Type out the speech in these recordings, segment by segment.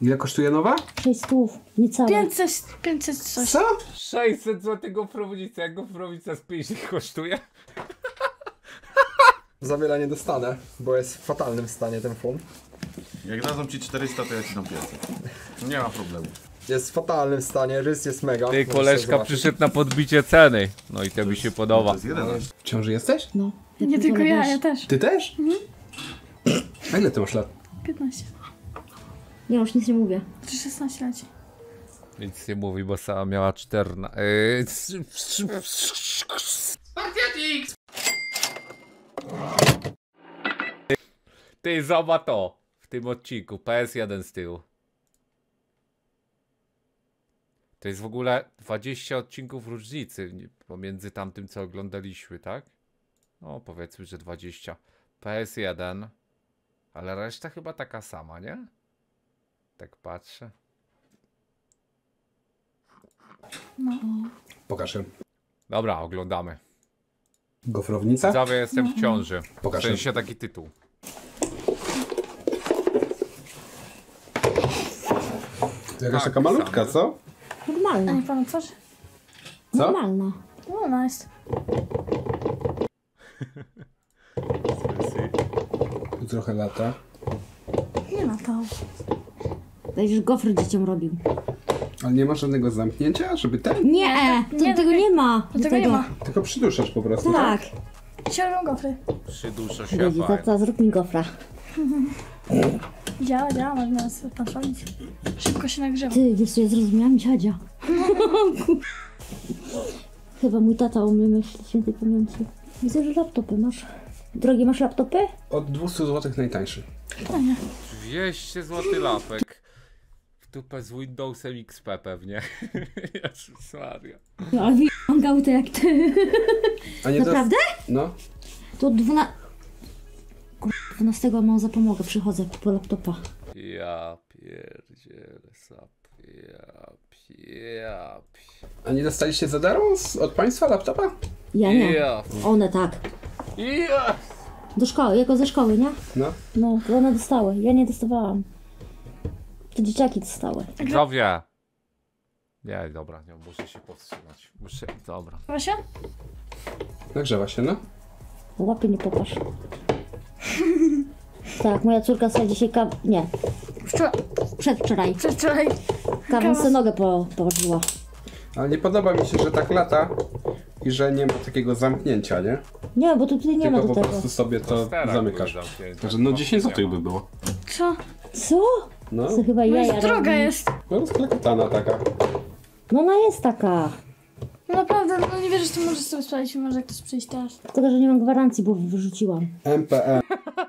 Ile kosztuje nowa? 600, niecałe. 500 coś. Co? 600 zł gofrownica, jak gofrownica z 50 kosztuje? Za wiele nie dostanę, bo jest w fatalnym stanie ten fon. Jak dadzą ci 400, to ja ci dam 500. Nie ma problemu. Jest w fatalnym stanie, rys jest mega. Ty, Możesz koleżka zobaczyć. przyszedł na podbicie ceny. No i to mi się podoba. To jest 11. W ciąży jesteś? No. Nie tylko ja też. Ty też? A ile ty masz lat? 15. Ja już nic nie mówię. Czy 16 leci. Nic nie mówi, bo sama miała 14. Ty, zobacz to. W tym odcinku. PS1 z tyłu. To jest w ogóle 20 odcinków różnicy pomiędzy tamtym, co oglądaliśmy, tak? No, powiedzmy, że 20. PS1. Ale reszta chyba taka sama, nie? Tak patrzę. No. Pokaż ją. Dobra, oglądamy. Gofrownica? Zawsze jestem w ciąży. Pokaż W sensie taki tytuł. To jakaś Tak, taka malutka, co? A Normalna. nie panu twarzy? Co? Normalna. No, ona jest. Tu trochę lata. Nie ma to. Będziesz gofry dzieciom robił. Ale nie ma żadnego zamknięcia, żeby ten? Nie, tego nie ma. Tego nie ma. Tylko przyduszasz po prostu, Tak. Dzisiaj robią gofry. Przydusza Będzie, szefa. tata, zrób mi gofra. Działa, można sobie patrzeć. Szybko się nagrzewa. Ty, wiesz co, ja zrozumiałam dziadzia. Chyba mój tata o mnie myśli, świętej pamięci. Widzę, że laptopy masz. Drogie, masz laptopy? Od 200 zł najtańszy. 200 zł lapek. W dupę z Windowsem XP pewnie. Jezus Maria. No, ale wyjągał to jak ty. A nie Naprawdę? No. To 12 mam zapomogę, przychodzę po laptopa. Ja pierdzielę sap. A nie dostaliście za darmo od państwa laptopa? Ja nie. Ja. One tak. Ja. Do szkoły, jako ze szkoły, nie? No. No, to one dostały. Ja nie dostawałam. To dzieciaki dostały. Zdrowie. Nie, dobra, nie, muszę się powstrzymać. Dobra. Proszę? Nagrzewa się, no. Łapy nie popatrz. Tak, moja córka sobie dzisiaj nie, przedwczoraj. Przedwczoraj. Kawą sobie nogę położyła. Ale nie podoba mi się, że tak lata i że nie ma takiego zamknięcia, nie? Nie, bo tu tutaj nie ma Tylko do po tego. prostu sobie to Teraz zamykasz. były zamknięte. Także no 10 zł by było. Co? Co? No, To chyba No jaja jest droga robi. jest. no sklekotana taka. No ona jest taka. No naprawdę, no nie wierzę, że to możesz sobie sprawdzić, może ktoś przyjść teraz. Tylko, że nie mam gwarancji, bo wyrzuciłam. MPM.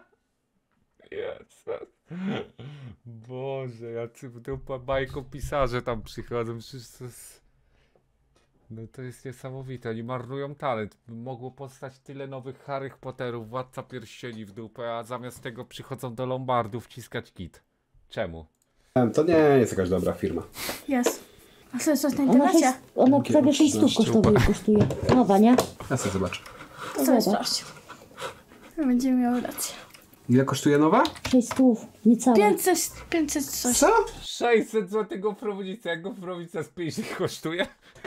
Jezus. Boże, jacy bajkopisarze tam przychodzą. Przecież to jest... No to jest niesamowite, oni marnują talent. Mogło powstać tyle nowych Harry'ch Potterów, Władca Pierścieni w dupę, a zamiast tego przychodzą do Lombardu wciskać kit. Czemu? To nie jest jakaś dobra firma. Jest. A co jest coś na Ona, internecie? ona prawie 6 stóp kosztuje. Nowa, nie? Ja sobie zobaczę. To sobie sprawdź. Będziemy miały rację. Ile kosztuje nowa? 600, niecałe. 500 coś. Co? 600 zł gofrownica, jak gofrownica z 50 kosztuje?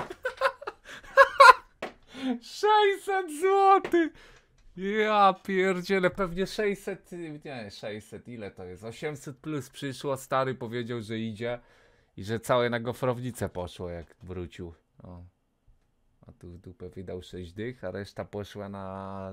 600 zł! Ja pierdzielę, pewnie 600, nie 600, ile to jest? 800 plus przyszło, stary powiedział, że idzie i że całe na gofrownicę poszło, jak wrócił. O. A tu w dupę wydał 6 dych, a reszta poszła na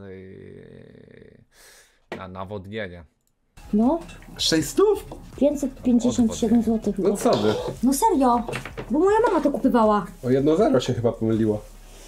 nawodnienie. No, 600? 557 zł chyba. No co wy? No serio, bo moja mama to kupywała. O 1,0 się chyba pomyliło.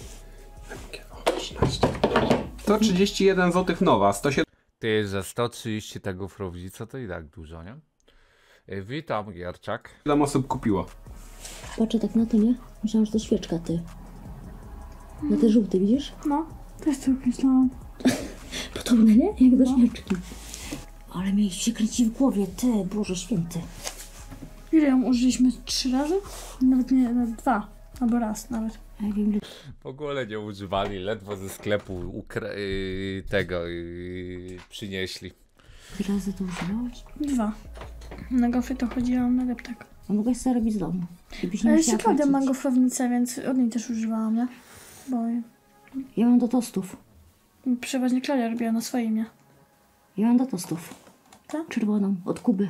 To 31 zł nowa, 107. Ty, za 130 tego gofrownica to i tak dużo, nie? Witam, Gierczak. osób kupiło. Patrzę tak na to, nie? Myślałam, że to świeczka, ty. Na te żółte, widzisz? No, też to myślałam. Podobne, nie? Jak do świeczki. Ale mi się kręci w głowie, ty, Boże Święty. Ile ją użyliśmy? 3 razy? Nawet nie, nawet 2. Albo raz nawet. Ja wiem, W ogóle nie używali, ledwo ze sklepu tego przynieśli. 2 razy to używałaś? 2. Na gofry to chodziłam na deptak. A mogłaś sobie robić z domu. Gdybyś nie Ale musiała jeszcze Klaudia ma płacić. gofrownicę, więc od niej też używałam, nie? Bo Ja mam do tostów. przeważnie Klaudia robiła na swoje imię. Ja mam do tostów. Tak? Czerwoną, od Kuby.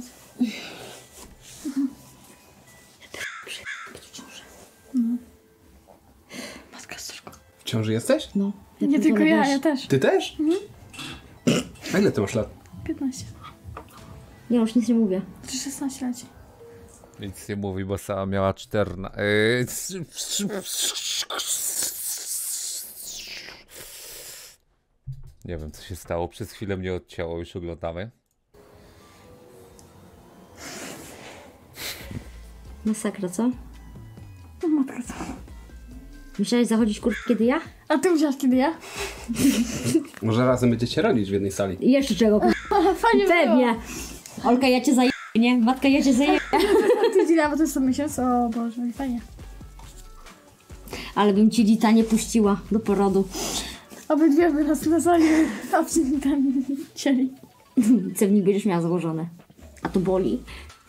Matka z córką. W ciąży jesteś? No. Nie tylko ja, ja też. Ty też? A ile ty masz lat? 15. Ja już nic nie mówię. Czy 16 lat. Nic nie mówi, bo sama miała 14. Nie wiem, co się stało. Przez chwilę mnie odcięło, już oglądamy. Masakra, co? No matka co? Myślałeś zachodzić kiedy ja? A ty myślałaś kiedy ja? Może razem będziecie robić w jednej sali. I jeszcze czego? Fajnie Pewnie. Olka, ja cię zaję, nie? Matka, ja cię zaję. było. Ty dziela, bo to jest co miesiąc. O Boże, fajnie. Ale bym ci Dita nie puściła do porodu. Obydwie by nas na sali ten cieli. Cewnik będziesz miała założone. A to boli.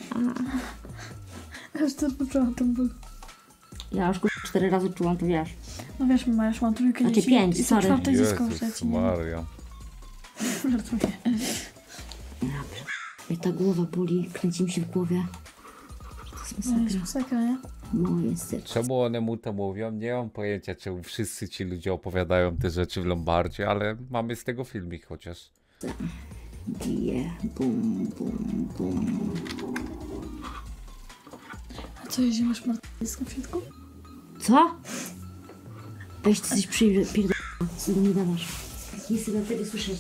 Aż to poczułam to ból. Ja już 4 razy czułam, to wiesz. No wiesz, mama, już mam trójkę Znaczy dzieci. 5, i co sorry. czwarte dziecko Jezus przecież. Maria. Żartuję. Mnie ta głowa boli, kręci mi się w głowie. To jest No jest masakra. masakra, nie? Moje serce. Czemu one mu to mówią? Nie mam pojęcia, czemu wszyscy ci ludzie opowiadają te rzeczy w Lombardzie, ale mamy z tego filmik chociaż. Bije, bum, bum, bum. A co, jeśli masz martwisko w środku? Co? Weź ty coś pierdolona, co do mnie dawasz. Nie chcę na tego słyszeć.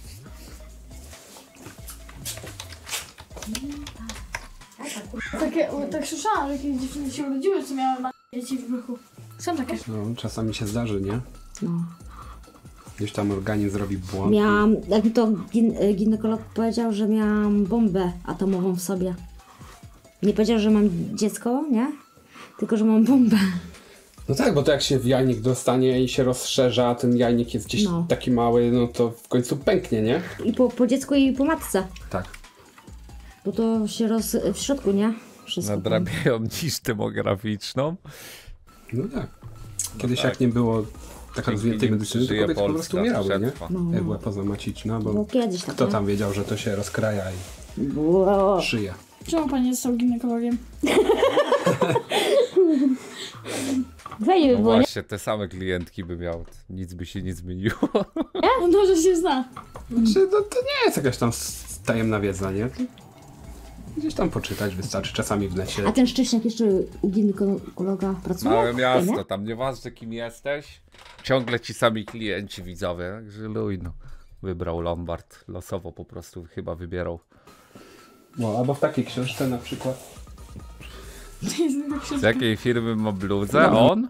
Tak słyszałam, że jakieś dziewczyny się urodziły, co miały dzieci w brzuchu. Są takie. No, czasami się zdarzy, nie? No. Gdzieś tam organizm zrobi błąd. Miałam, jak mi to ginekolog powiedział, że miałam bombę atomową w sobie. Nie powiedział, że mam dziecko, nie? Tylko, że mam bombę. No tak, bo to jak się w jajnik dostanie i się rozszerza, a ten jajnik jest gdzieś No. taki mały, no to w końcu pęknie, nie? I po dziecku i po matce. Tak. Bo to się w środku, nie? Wszystko. Nadrabiają niż demograficzną. No tak. Kiedyś tak. jak nie było tak rozwiniętej nim medycyny, to żyje kobiety po Polska, prostu umierały, nie? przetrwa. No. Jak była pozamaciczna, bo No kiedyś tak, kto nie? tam wiedział, że to się rozkraja i Było. szyja. Czemu pani jest tą ginekologiem? Fajnie by No było, nie? właśnie, te same klientki by miał. Nic by się nie zmieniło. No dobrze się zna. Znaczy, to nie jest jakaś tam tajemna wiedza, nie? Gdzieś tam poczytać wystarczy, czasami w necie. A ten Szcześniak jeszcze u ginekologa pracuje? Małe miasto, Nie? tam nieważne kim jesteś. Ciągle ci sami klienci widzowie, także luj no. Wybrał Lombard, losowo po prostu chyba wybierał. No, albo w takiej książce na przykład. Z jakiej firmy ma bluzę? On?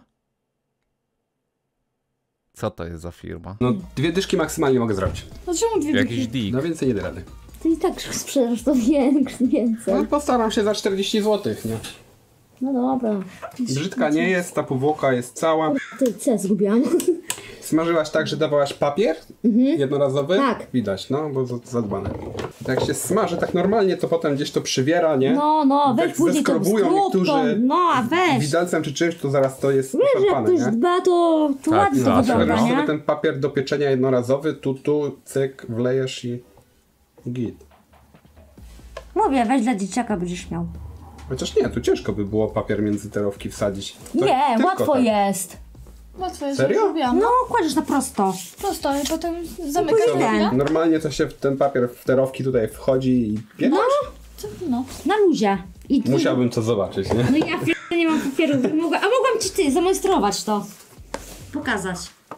Co to jest za firma? No, 2 dyszki maksymalnie mogę zrobić. No czemu dwie Jakiś dychy? dig. No więcej nie da rady. Ty i tak sprzedasz to więcej. No, postaram się za 40 zł, nie? No dobra. Brzydka nie jest, ta powłoka jest cała. Ty, co zgubiłam? Smażyłaś tak, że dawałaś papier jednorazowy? Tak. Widać, no, bo zadbane. Jak się smaży tak normalnie, to potem gdzieś to przywiera, nie? No, weź Tak później to zeskrobują skrótką. niektórzy No, a weź. Widelcem czy czymś, to zaraz to jest Wiesz, jak uszarpane, ktoś nie? dba, to Tak, ładnie to tak. wygląda, Bioresz sobie nie? ten papier do pieczenia jednorazowy, tu, cyk, wlejesz i git. Mówię, weź dla dzieciaka będziesz miał. Chociaż nie, tu ciężko by było papier między te rowki wsadzić. To Nie, tylko łatwo tak. jest. Łatwo jest, Serio? jak zrobiłam. No, kładziesz na prosto. Prosto, i potem zamykasz Później to, nie? Normalnie to się w ten papier w te rowki tutaj wchodzi i piekasz? No. Na luzie. I ty... Musiałbym to zobaczyć, nie? No ja nie mam papieru. A mogłam ci zamonstrować to. Pokazać.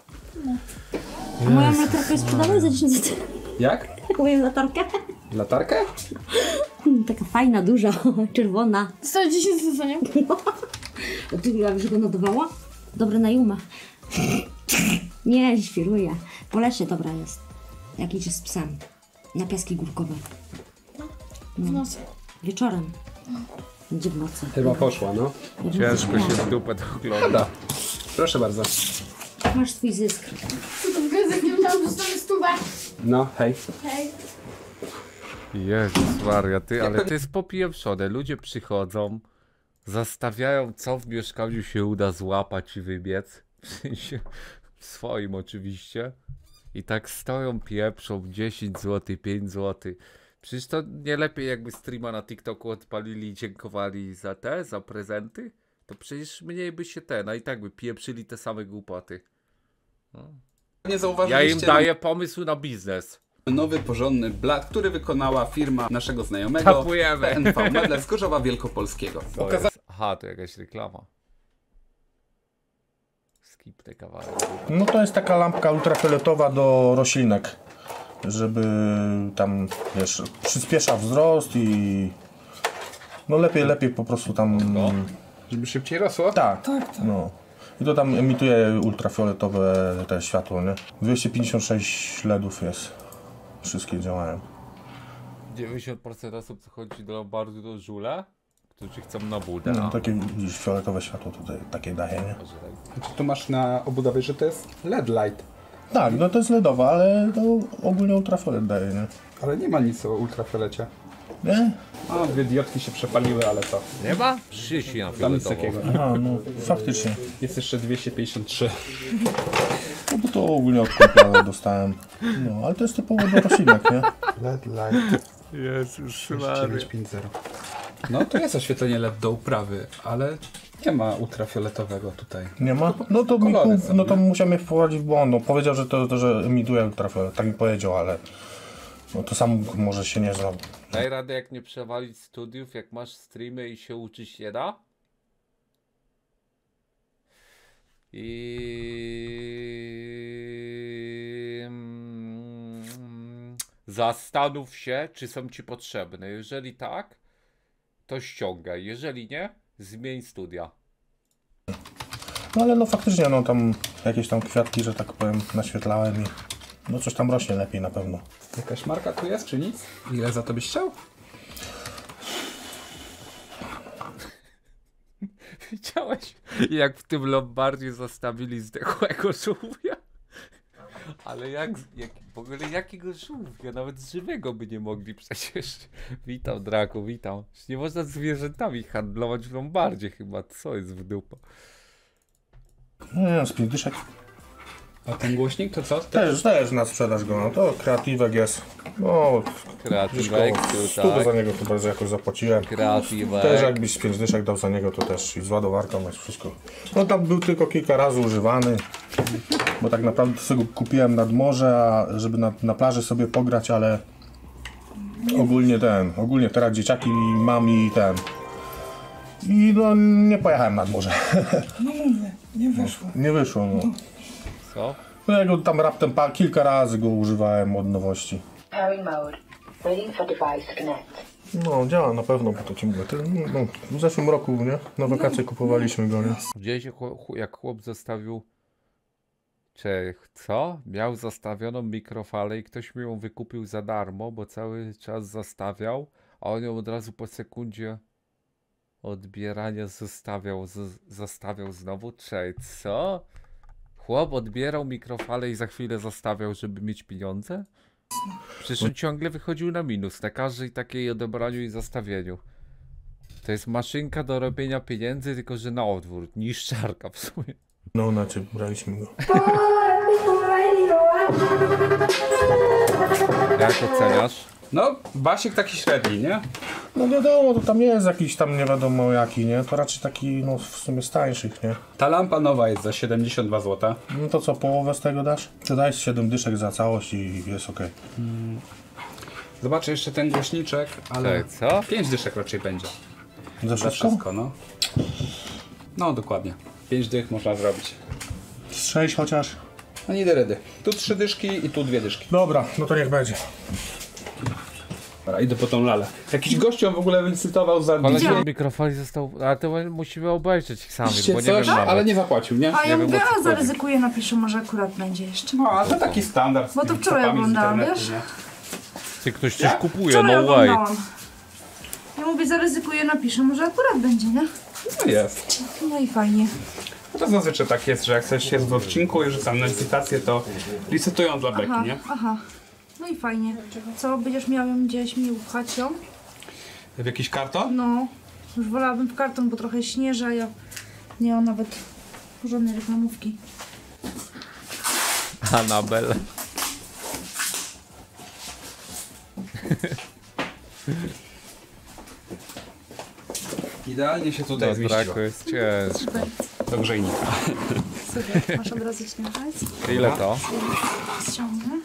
A moją latarkę sprzedałeś za 10 zł. Jak? Moją latarkę? Latarkę? Taka fajna, duża, czerwona. Zostało 10 zł za nią. A ty ja już go nadawała? Dobre na jumę. Nie, świruję. Po lesie dobra jest. Jak idzie z psem. Na piaski górkowe. W nocy. Wieczorem. Będzie w nocy. Chyba poszła, no. Ja bym Ciężko chciała. się w dupę to ogląda. Dobra, proszę bardzo. Masz swój zysk. Co to w gazet nie myślałam, że to jest stówę. No, hej. Hej. Jezus Maria, ty, ale to jest popieprzone. Ludzie przychodzą, zastawiają, co w mieszkaniu się uda złapać i wybiec. W sensie, w swoim oczywiście. I tak stoją, pieprzą 10 zł, 5 zł. Przecież to nie lepiej jakby streama na TikToku odpalili i dziękowali za prezenty? To przecież mniej by się a i tak by pieprzyli te same głupoty. Nie Ja zauważyliście im daję pomysł na biznes. nowy, porządny blat, który wykonała firma naszego znajomego Tapujemy. PNV Meble z Gorzowa Wielkopolskiego. Aha, to jakaś reklama. Skip te kawałek. No to jest taka lampka ultrafioletowa do roślinek, żeby tam, wiesz, przyspiesza wzrost i no lepiej po prostu tam... Żeby szybciej rosło? Tak, no. I to tam emituje ultrafioletowe te światło, nie? 256 LEDów jest. Wszystkie działają. 90% osób, co chodzi do Lombardu, do żula, którzy chcą na budę. No takie, widzisz, fioletowe światło tutaj takie daje, nie? Tu masz na obudowie, że to jest LED light. Tak, no to jest LEDowa, ale to ogólnie ultrafiolet daje, nie? Ale nie ma nic o ultrafiolecie. Nie? A, dwie diodki się przepaliły, ale to Nie ma? Przysi na tam nic fioletowo. takiego. Aha, no faktycznie. Jest jeszcze 253. No bo to ogólnie od kumpla dostałem. No, ale to jest typowo do roślinek, nie? LED light Jezus 950. No to jest oświetlenie LED do uprawy, ale nie ma ultrafioletowego tutaj. Nie ma? No to, mi, Kolory są, no to nie? musiał mnie wprowadzić w błąd. No, powiedział, że to że emituje ultrafiolet. Tak mi powiedział, ale no to sam może się nie znał. Daj radę, jak nie przewalić studiów, jak masz streamy i się uczyć nie da? Zastanów się, czy są ci potrzebne. Jeżeli tak, to ściągaj. Jeżeli nie, zmień studia. No ale no faktycznie, no tam jakieś tam kwiatki, że tak powiem, naświetlałem i no coś tam rośnie lepiej na pewno. Jakaś marka tu jest, czy nic? Ile za to byś chciał? Widziałeś, jak w tym Lombardzie zostawili zdechłego żółwia? Ale w ogóle jakiego żółwia? Nawet żywego by nie mogli przecież. Witam, Draku, witam. Nie można z zwierzętami handlować w Lombardzie chyba. Co jest w dupa? Nie, z 5 dyszek. A ten głośnik to co? Też na sprzedaż go, no to kreatywek jest. No, gdzieś koło Kreatywek, 100 tak. za niego chyba jakoś zapłaciłem. Też Kreatywek. jakbyś z 5 dyszek dał za niego, to też i z ładowarką jest wszystko. No tam był tylko kilka razy używany, bo tak naprawdę to sobie go kupiłem nad morze, a żeby na plaży sobie pograć, ale ogólnie teraz dzieciaki mam i i no nie pojechałem nad morze. No mówię, nie wyszło. Nie wyszło, no. Co? No ja go tam raptem kilka razy go używałem od nowości. Pairing mode. Waiting for device to connect. No działa na pewno, bo to ci mówię. No, w zeszłym roku, nie? Na wakacje kupowaliśmy go, nie? Gdzieś jak chłop zostawił... Co? Miał zastawioną mikrofalę i ktoś mi ją wykupił za darmo, bo cały czas zastawiał, a on ją od razu po sekundzie odbierania zastawiał znowu. Co? Chłop odbierał mikrofalę i za chwilę zastawiał, żeby mieć pieniądze? Przecież on ciągle wychodził na minus na każdej takiej odebraniu i zastawieniu. To jest maszynka do robienia pieniędzy, tylko że na odwrót, niszczarka w sumie. No znaczy braliśmy go. Jak oceniasz? No, Basiek taki średni, nie? No wiadomo, to tam jest jakiś tam nie wiadomo jaki, nie? To raczej taki, no w sumie z tańszych, nie? Ta lampa nowa jest za 72 zł. No to co, połowę z tego dasz? Czy dajesz 7 dyszek za całość i jest okej. Zobaczę jeszcze ten głośniczek, ale Co? 5 dyszek raczej będzie. Za Za wszystko? wszystko, no. No, dokładnie. 5 dych można zrobić. Z 6 chociaż? No nie redy. Tu 3 dyszki i tu 2 dyszki. Dobra, no to niech będzie. Dobra, idę po tą lalę. Jakiś gościu w ogóle wylicytował za Ale 200 ten mikrofon został... Ale to musimy obejrzeć ich sami, bo nie coś, wiem nawet. ale nie zapłacił, nie? A ja wiem, mówię, o co a chodzi. zaryzykuję, napiszę, może akurat będzie jeszcze. No, a to taki standard. z Bo to tymi wczoraj czapami z oglądałam, internetu, wiesz? nie? Ty ktoś coś kupuje, Wczoraj no way. oglądałam. Ja mówię, zaryzykuję, napiszę, może akurat będzie, nie? No jest. No i fajnie. No to zazwyczaj tak jest, że jak coś jest w odcinku i rzucam na licytację, to licytują dla beki, nie? Aha. No i fajnie. Co, będziesz miał ją gdzieś mi upchać ją? W jakiś karton? No, już wolałabym w karton, bo trochę śnieży, a ja nie mam nawet żadnej reklamówki. Anabel. Idealnie się tutaj Do zmieściło. braku jest ciężko. Do grzejnika. Super, masz od razu śniadać? Ile to? Ściągnę.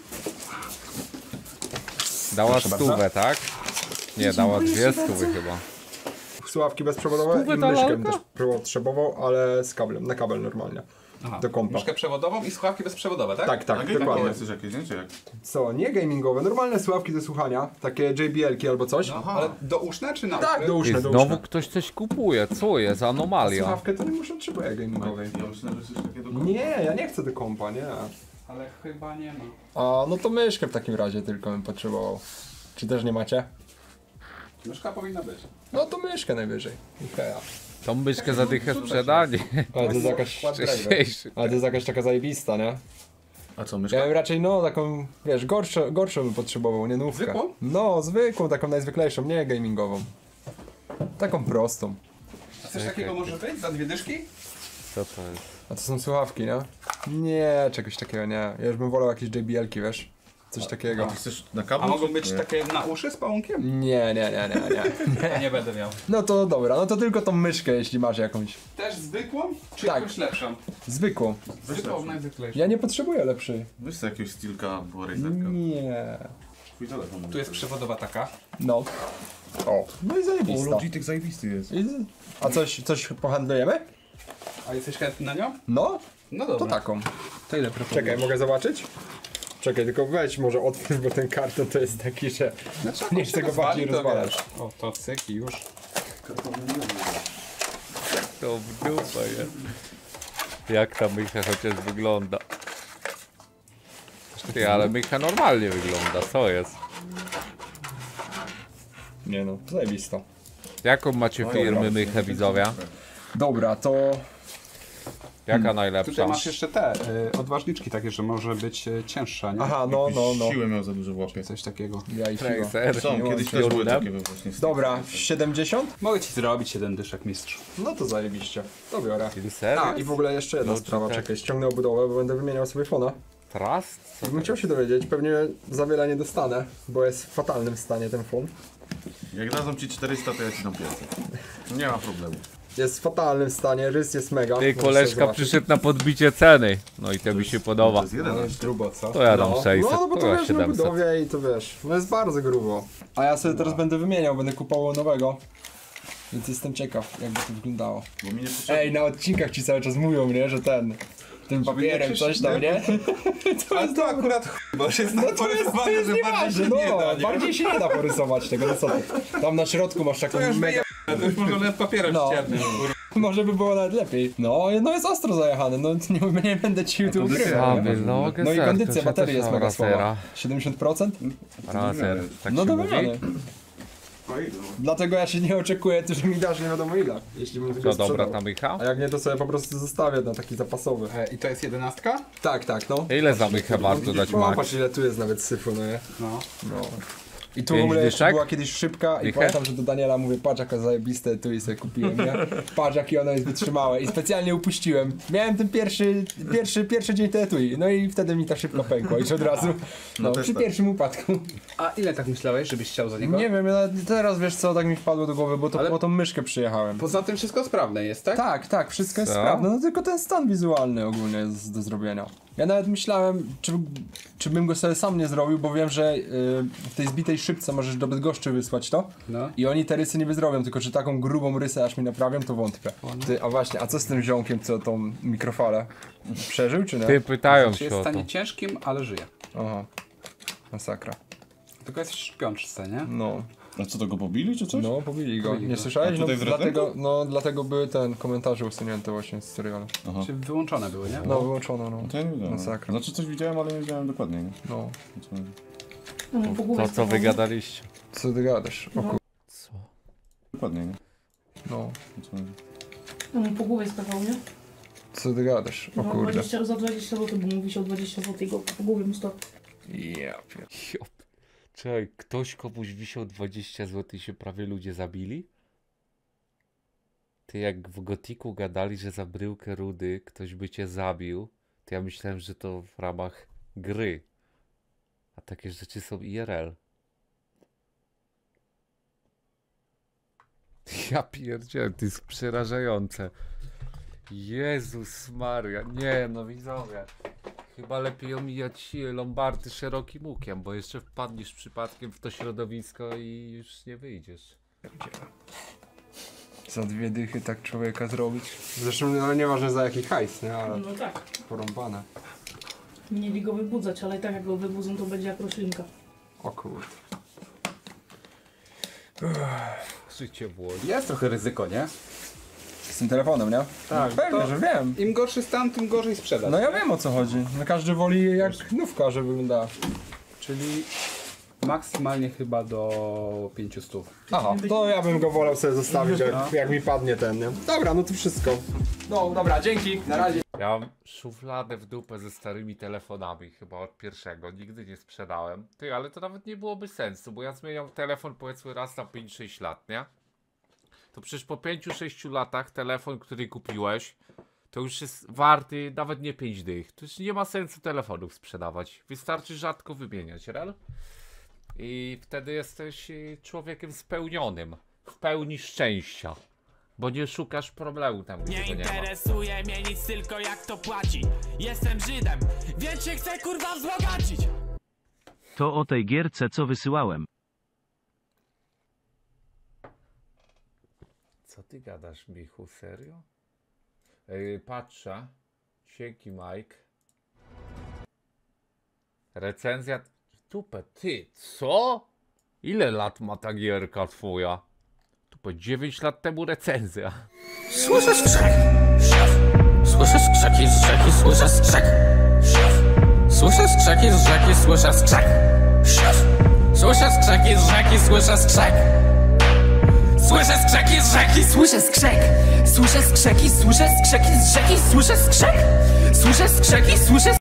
Dała Proszę bardzo. 100, tak? Nie, dała 200 chyba. Słuchawki bezprzewodowe Stówę i ta myszkę lalka? też potrzebował, ale z kablem, na kabel normalnie. Aha, Do kompa. myszkę przewodową i słuchawki bezprzewodowe, tak? Tak, A tak, gamingowe dokładnie. chcesz jakieś, nie? Czy jak? Co, nie gamingowe, normalne słuchawki do słuchania, takie JBL-ki albo coś. No, ale douszne czy nauszne? Tak, douszne, Ty, douszne. znowu ktoś coś kupuje, co jest? Anomalia. Słuchawkę to nie muszę potrzebuję gamingowej. Ja myślałem, że coś takiego do Nie, ja nie chcę do kompa, nie. Ale chyba nie ma. A, no to myszkę w takim razie tylko bym potrzebował. Czy też nie macie? Myszka powinna być. No to myszkę najwyżej. Ikea. Tą myszkę za dychę sprzedali. Ale to jest jakaś... Wcześniejszy. Ale to jest jakaś taka zajebista, nie? A co, Ja myszka? bym raczej, no, taką, wiesz, gorszą bym potrzebował, nie nówkę. Zwykłą? No, zwykłą, taką najzwyklejszą, nie gamingową. Taką prostą. A coś takiego może być? Za 2 dyszki? Co to jest? A to są słuchawki, nie? Nie, czegoś takiego nie. Ja już bym wolał jakieś JBL-ki, wiesz? Coś takiego. Ty chcesz na kablu? A mogą czy być nie? takie na uszy z pałunkiem? Nie. Nie będę miał. No to dobra, no to tylko tą myszkę, jeśli masz jakąś. Też zwykłą? Czy Tak. jakąś lepszą? Zwykłą. Zwykłą, najzwyklejszą. Ja nie potrzebuję lepszej. Weź sobie jakiegoś Steelka albo Razerka. Nie. Twój telefon. Tu jest przewodowa taka. No. O, no i O, zajebista. Logitech zajebisty jest. A coś pohandlujemy? A jesteś chętny na nią? No, No to dobra. taką. To ile proponujesz? Czekaj, mogę zobaczyć? Czekaj, tylko weź może otwórz, bo ten karton to jest taki, że Znaczy, nie chcę go bardziej rozwalać. O, to cyk i już. To w dupę jest. Jak ta mycha chociaż wygląda? Ty, ale mycha normalnie wygląda, co jest? Nie no, zajebista. Jaką macie firmy mychę, widzowie? Dobra, to... Jaka najlepsza? Tutaj masz jeszcze te odważniczki takie, że może być cięższa, nie? Aha, no. Siłę miał za dużo w łapie. Coś takiego. Ja i siła. Tracer. Są, kiedyś też były takie właśnie. Dobra, 70? Mogę ci zrobić 7 dyszek, mistrz. No to zajebiście. To biorę. Serio? A, i w ogóle jeszcze jedna Logitech. sprawa, czekaj, ściągnę obudowę, bo będę wymieniał sobie fona. Trust? Co Bym chciał się dowiedzieć, pewnie za wiele nie dostanę, bo jest w fatalnym stanie ten fon. Jak dadzą ci 400, to ja ci dam 500. Nie ma problemu. Jest w fatalnym stanie, rys jest mega. Ty, możesz sobie koleżka zobaczyć. przyszedł na podbicie ceny. No i to mi się To podoba. jest No 11. jest grubo, co? To ja dam 600, no bo to to ja wiesz, na 700. budowie i to wiesz, no jest bardzo grubo. A ja sobie teraz będę wymieniał, będę kupował nowego. Więc jestem ciekaw, jakby to wyglądało. Bo mi nie potrzeba. Ej, na odcinkach ci cały czas mówią, nie, że tym papierem coś tam, nie? Ale to akurat bo już jest No to jest nieważne, no, bardziej się nie da porysować tego, no co ty. Tam na środku masz taką mega... To już może nawet papierem No. ściernym. Może by było nawet lepiej. No jest ostro zajechane, no nie będę ci tu ukrywał. nie? no, No i kondycja baterii jest mega słaba. 70%? Razer, tak No się to mówi? wymiany. Dlatego ja się nie oczekuję, ty, że mi dasz nie wiadomo ile. Jeśli bym To tego dobra sprzedał. ta mycha? A jak nie, to sobie po prostu zostawię na taki zapasowy. I to jest 11? Tak, no. Ile za mychę warto dać No, max? patrz ile tu jest nawet syfu, no nie? No. No. I tu w 5 ogóle jeszcze dyszek? była kiedyś szybka i Dychę? pamiętam, że do Daniela mówię, patrz jaka zajebiste, tu i sobie kupiłem, nie? Patrz jakie ono jest wytrzymałe i specjalnie upuściłem. Miałem ten pierwszy dzień tej etui, no i wtedy mi ta szybko pękła już od razu. No, też przy tak. pierwszym upadku. A ile tak myślałeś, żebyś chciał za niego? Nie wiem, ja teraz wiesz co, tak mi wpadło do głowy, bo to Ale- po tą myszkę przyjechałem. Poza tym wszystko sprawne jest, tak? Tak, wszystko jest Co? sprawne, no tylko ten stan wizualny ogólnie jest do zrobienia. Ja nawet myślałem, czy bym go sobie sam nie zrobił, bo wiem, że w tej zbitej szybce możesz do Bydgoszczy wysłać to No. i oni te rysy nie wyzrobią, tylko czy taką grubą rysę aż mi naprawią, to wątpię. Ty, a właśnie, a co z tym ziomkiem, co tą mikrofalę? Przeżył czy nie? Ty, pytają Czy się jest w o to. stanie ciężkim, ale żyje. Aha, masakra. Tylko jest w szpiączce, nie? No, A co, to go pobili czy coś? no pobili go. Pobili Nie go. słyszałeś? A No tutaj w dlatego, dlatego były ten komentarze usunięte właśnie z serialu. Aha. Czy wyłączone były, nie? No, wyłączono, no. To ja nie wiedziałem. Masakra. Znaczy coś widziałem, ale nie wiedziałem dokładnie. Nie? No, To co wy gadaliście? co ty gadasz? O kur... Co? Dokładnie, nie? No, Po głowie skakał, nie? co ty gadasz? O No, kurde. 20, za 20 zł, bo mówi się o 20 zł, go po głowie mu to Czekaj, ktoś komuś wisiał 20 zł i się prawie ludzie zabili? Ty jak w Gotiku gadali, że za bryłkę rudy ktoś by cię zabił, to ja myślałem, że to w ramach gry. A takie rzeczy są IRL. Ja pierdzielę, to jest przerażające. Jezus Maria, nie no widzowie. Chyba lepiej omijać Lombardy szerokim łukiem, bo jeszcze wpadniesz przypadkiem w to środowisko i już nie wyjdziesz. Za 2 dychy tak człowieka zrobić. Zresztą no, nieważne za jaki hajs, nie? Ale No tak. porąbane. Mieli go wybudzać, ale i tak jak go wybudzą, to będzie jak roślinka. O kurde. Życie włodzi. Jest trochę ryzyko, nie? Z tym telefonem, nie? Tak, Pewnie, to- że wiem. Im gorszy stan, tym gorzej sprzedaż. No ja wiem o co chodzi. No każdy woli jak nówka, żeby wyglądała. Czyli maksymalnie chyba do 500. Aha, to ja bym go wolał sobie zostawić, jak mi padnie ten, nie? Dobra, no to wszystko. No dobra, dzięki, na razie. Ja mam szufladę w dupę ze starymi telefonami, chyba od pierwszego, nigdy nie sprzedałem. Ty, ale to nawet nie byłoby sensu, bo ja zmieniam telefon powiedzmy raz na 5-6 lat, nie? To przecież po 5-6 latach telefon, który kupiłeś, to już jest warty nawet nie 5 dych. To już nie ma sensu telefonów sprzedawać. Wystarczy rzadko wymieniać, rel? I wtedy jesteś człowiekiem spełnionym, w pełni szczęścia. Bo nie szukasz problemu tam, gdzie Nie go nie ma. interesuje mnie nic, tylko jak to płaci. Jestem Żydem, więc się chcę kurwa wzbogacić. To o tej gierce, co wysyłałem. Co ty gadasz, Michu? Serio? Patrzę. Dzięki, Mike. Recenzja... Tupę, ty, co? Ile lat ma ta gierka twoja? Tupę, 9 lat temu recenzja. Słyszę skrzek. Słyszę skrzeki z rzeki, słyszę skrzek. Słyszę skrzeki z rzeki, słyszę skrzek. Słyszę skrzeki z rzeki, słyszę skrzek. Słyszę skrzeki z rzeki, słyszę skrzek. Słyszę skrzeki, słyszę skrzeki z rzeki, słyszę skrzek. Słyszę skrzeki, słyszę